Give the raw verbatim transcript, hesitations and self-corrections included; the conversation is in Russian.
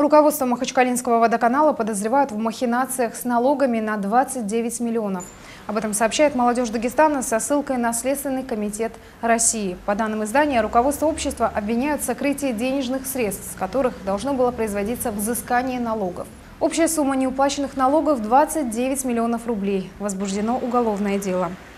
Руководство Махачкалинского водоканала подозревают в махинациях с налогами на двадцать девять миллионов. Об этом сообщает «Молодежь Дагестана» со ссылкой на Следственный комитет России. По данным издания, руководство общества обвиняют в сокрытии денежных средств, с которых должно было производиться взыскание налогов. Общая сумма неуплаченных налогов – двадцать девять миллионов рублей. Возбуждено уголовное дело.